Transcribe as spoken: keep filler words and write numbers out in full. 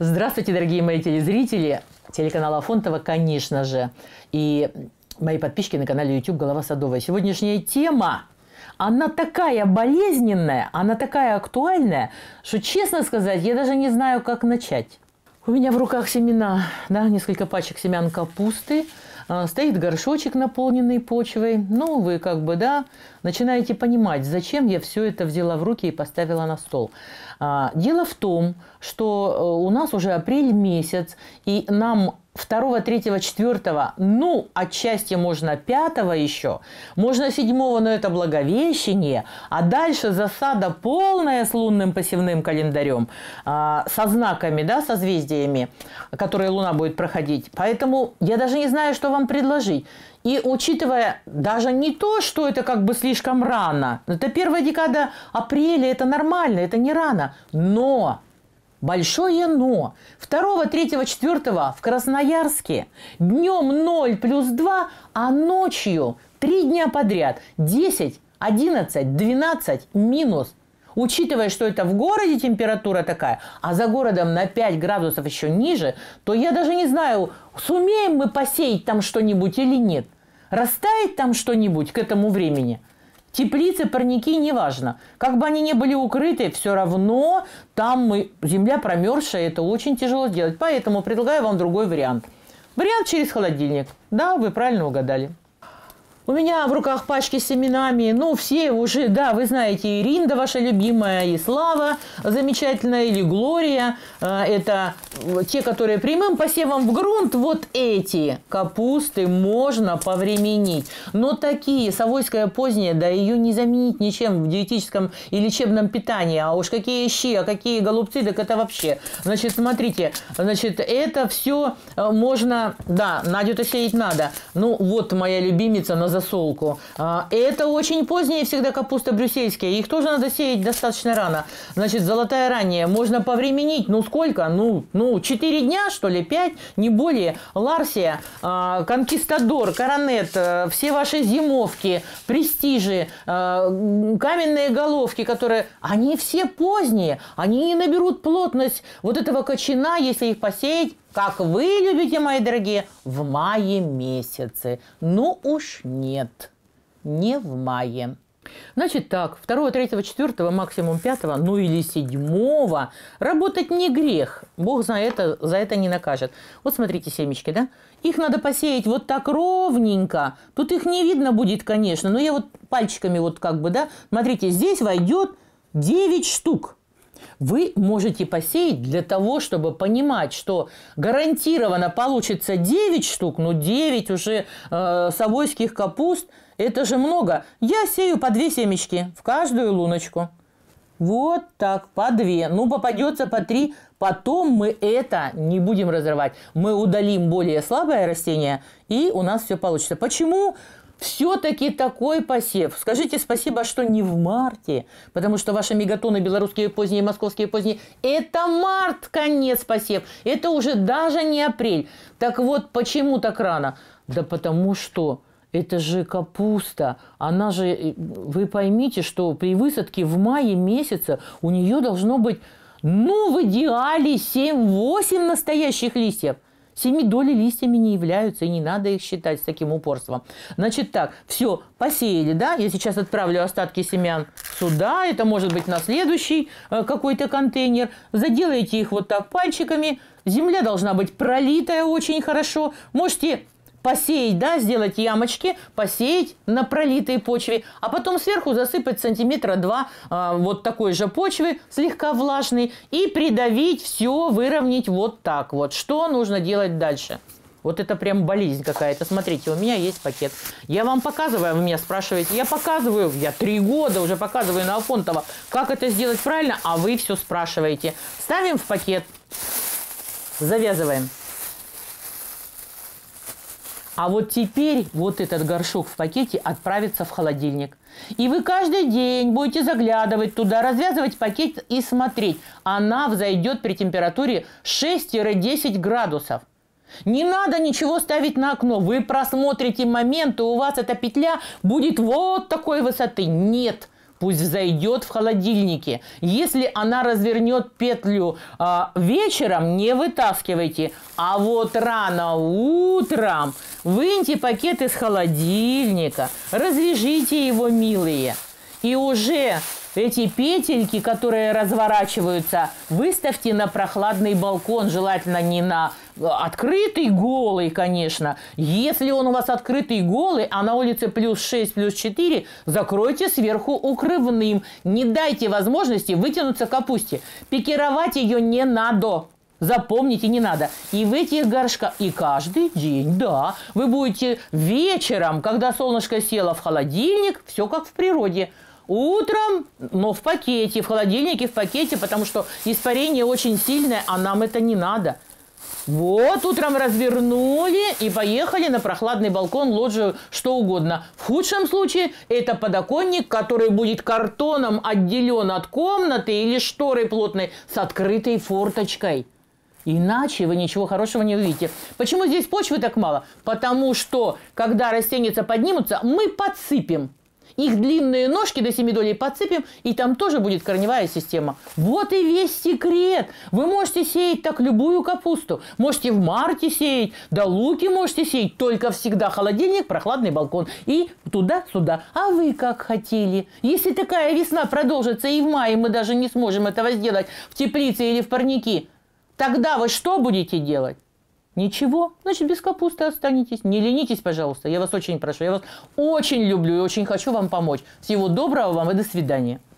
Здравствуйте, дорогие мои телезрители, телеканала Афонтова, конечно же, и мои подписчики на канале YouTube «Голова Садовая». Сегодняшняя тема, она такая болезненная, она такая актуальная, что, честно сказать, я даже не знаю, как начать. У меня в руках семена, да, несколько пачек семян капусты. Стоит горшочек, наполненный почвой. Ну, вы как бы, да, начинаете понимать, зачем я все это взяла в руки и поставила на стол. Дело в том, что у нас уже апрель месяц, и нам второго, третьего, четвёртого, ну, отчасти можно пятого еще, можно седьмого, но это Благовещение, а дальше засада полная с лунным посевным календарем, со знаками, да, созвездиями, которые Луна будет проходить. Поэтому я даже не знаю, что вам предложить. И учитывая даже не то, что это как бы слишком рано, это первая декада апреля, это нормально, это не рано, но... Большое но. второго, третьего, четвёртого в Красноярске днем ноль плюс два, а ночью три дня подряд десять, одиннадцать, двенадцать минус. Учитывая, что это в городе температура такая, а за городом на пять градусов еще ниже, то я даже не знаю, сумеем мы посеять там что-нибудь или нет. Растает там что-нибудь к этому времени? Теплицы, парники, неважно. Как бы они ни были укрыты, все равно там мы, земля промерзшая, это очень тяжело сделать. Поэтому предлагаю вам другой вариант. Вариант через холодильник. Да, вы правильно угадали. У меня в руках пачки с семенами, ну, все уже, да, вы знаете, и Ринда ваша любимая, и Слава замечательная, или Глория. Это те, которые прямым посевом в грунт. Вот эти капусты можно повременить. Но такие, совойская поздняя, да, ее не заменить ничем в диетическом и лечебном питании. А уж какие щи, а какие голубцы, так это вообще. Значит, смотрите, значит, это все можно, да, Надю-то сеять надо. Ну, вот моя любимица на засолку. Это очень поздние всегда капуста брюссельские. Их тоже надо сеять достаточно рано. Значит, золотая ранняя. Можно повременить. Ну, сколько? Ну, ну четыре дня, что ли? пять? Не более. Ларсия, Конкистадор, Коронет, все ваши зимовки, престижи, каменные головки, которые... Они все поздние. Они не наберут плотность вот этого кочана, если их посеять, как вы любите, мои дорогие, в мае месяце. Ну уж нет, не в мае. Значит так, второго, третьего, четвёртого, максимум пятого, ну или седьмого работать не грех. Бог за это, за это не накажет. Вот смотрите, семечки, да? Их надо посеять вот так ровненько. Тут их не видно будет, конечно, но я вот пальчиками вот как бы, да? Смотрите, здесь войдет девять штук. Вы можете посеять для того, чтобы понимать, что гарантированно получится девять штук, но девять уже э, совойских капуст, это же много. Я сею по две семечки в каждую луночку. Вот так, по две. Ну, попадется по три. Потом мы это не будем разрывать. Мы удалим более слабое растение, и у нас все получится. Почему? Все-таки такой посев. Скажите спасибо, что не в марте, потому что ваши мегатоны белорусские поздние, московские поздние, это март, конец посев. Это уже даже не апрель. Так вот, почему так рано? Да потому что это же капуста. Она же, вы поймите, что при высадке в мае месяце у нее должно быть, ну, в идеале семь-восемь настоящих листьев. Семи доли листьями не являются, и не надо их считать с таким упорством. Значит так, все, посеяли, да? Я сейчас отправлю остатки семян сюда. Это может быть на следующий э, какой-то контейнер. Заделайте их вот так пальчиками. Земля должна быть пролитая очень хорошо. Можете посеять, да, сделать ямочки, посеять на пролитой почве, а потом сверху засыпать сантиметра два э, вот такой же почвы, слегка влажной, и придавить все, выровнять вот так вот. Что нужно делать дальше? Вот это прям болезнь какая-то. Смотрите, у меня есть пакет. Я вам показываю, вы меня спрашиваете. Я показываю, я три года уже показываю на Афонтова, как это сделать правильно, а вы все спрашиваете. Ставим в пакет, завязываем. А вот теперь вот этот горшок в пакете отправится в холодильник. И вы каждый день будете заглядывать туда, развязывать пакет и смотреть. Она взойдет при температуре шесть-десять градусов. Не надо ничего ставить на окно. Вы просмотрите момент, и у вас эта петля будет вот такой высоты. Нет. пусть взойдет в холодильнике. Если она развернет петлю а, вечером, не вытаскивайте. А вот рано утром выньте пакет из холодильника, развяжите его, милые. И уже эти петельки, которые разворачиваются, выставьте на прохладный балкон. Желательно не на открытый голый, конечно. Если он у вас открытый голый, а на улице плюс шесть, плюс четыре, закройте сверху укрывным. Не дайте возможности вытянуться капусте. Пикировать ее не надо. Запомните, не надо. И в этих горшках, и каждый день, да, вы будете вечером, когда солнышко село в холодильник, все как в природе. Утром, но в пакете, в холодильнике, в пакете, потому что испарение очень сильное, а нам это не надо. Вот, утром развернули и поехали на прохладный балкон, лоджию, что угодно. В худшем случае это подоконник, который будет картоном отделен от комнаты или шторой плотной с открытой форточкой. Иначе вы ничего хорошего не увидите. Почему здесь почвы так мало? Потому что, когда растения поднимутся, мы подсыпем. Их длинные ножки до семи долей подсыпем, и там тоже будет корневая система. Вот и весь секрет. Вы можете сеять так любую капусту. Можете в марте сеять, да луки можете сеять. Только всегда холодильник, прохладный балкон. И туда-сюда. А вы как хотели? Если такая весна продолжится и в мае мы даже не сможем этого сделать в теплице или в парнике, тогда вы что будете делать? Ничего, значит, без капусты останетесь. Не ленитесь, пожалуйста. Я вас очень прошу. Я вас очень люблю и очень хочу вам помочь. Всего доброго вам и до свидания.